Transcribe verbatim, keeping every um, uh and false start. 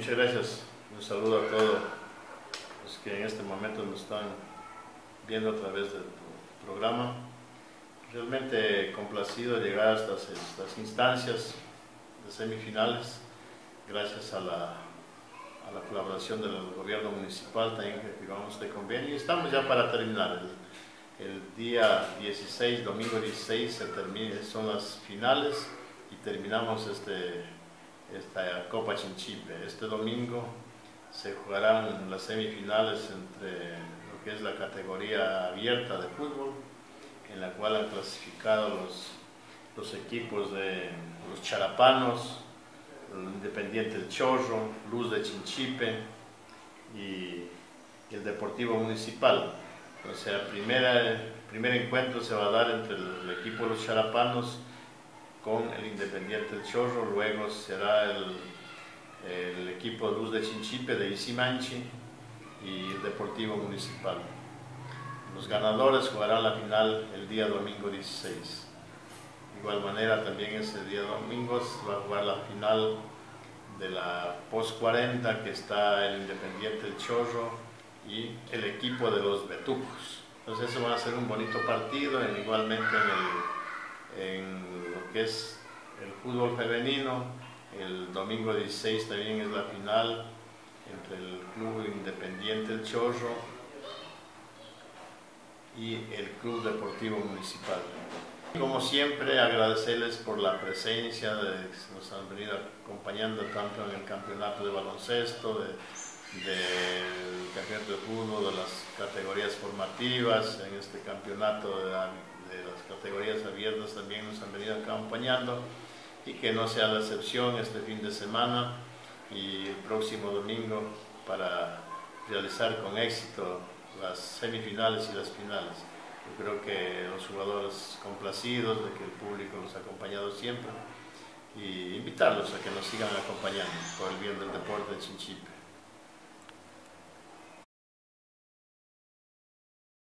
Muchas gracias. Un saludo a todos los que en este momento nos están viendo a través de tu programa. Realmente complacido de llegar a estas, estas instancias de semifinales, gracias a la, a la colaboración del gobierno municipal también que firmamos este convenio. Y estamos ya para terminar. El, el día dieciséis, domingo dieciséis, se termina, son las finales y terminamos este, esta Copa Chinchipe. Este domingo se jugarán las semifinales entre lo que es la categoría abierta de fútbol, en la cual han clasificado los, los equipos de los Charapanos, el Independiente del Chorro, Luz de Chinchipe y, y el Deportivo Municipal. O sea, el primer, primer encuentro se va a dar entre el, el equipo de los Charapanos con el Independiente del Chorro, luego será el, el equipo de Luz de Chinchipe de Isimanchi y el Deportivo Municipal. Los ganadores jugarán la final el día domingo dieciséis. De igual manera, también ese día domingo se va a jugar la final de la post cuarenta, que está el Independiente del Chorro y el equipo de los Betucos. Entonces eso va a ser un bonito partido, en, igualmente en, el, en lo que es el fútbol femenino. El domingo dieciséis también es la final entre el Club Independiente del Chorro y el Club Deportivo Municipal. Como siempre, agradecerles por la presencia, de, nos han venido acompañando tanto en el campeonato de baloncesto, de, del campeonato de fútbol, de las categorías formativas, en este campeonato de, de las categorías abiertas también nos han venido acompañando, y que no sea la excepción este fin de semana y el próximo domingo para realizar con éxito las semifinales y las finales. Yo creo que los jugadores complacidos de que el público los ha acompañado siempre, y invitarlos a que nos sigan acompañando por el bien del deporte de Chinchipe.